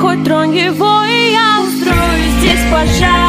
хоть тронь его, и я устрою здесь пожар.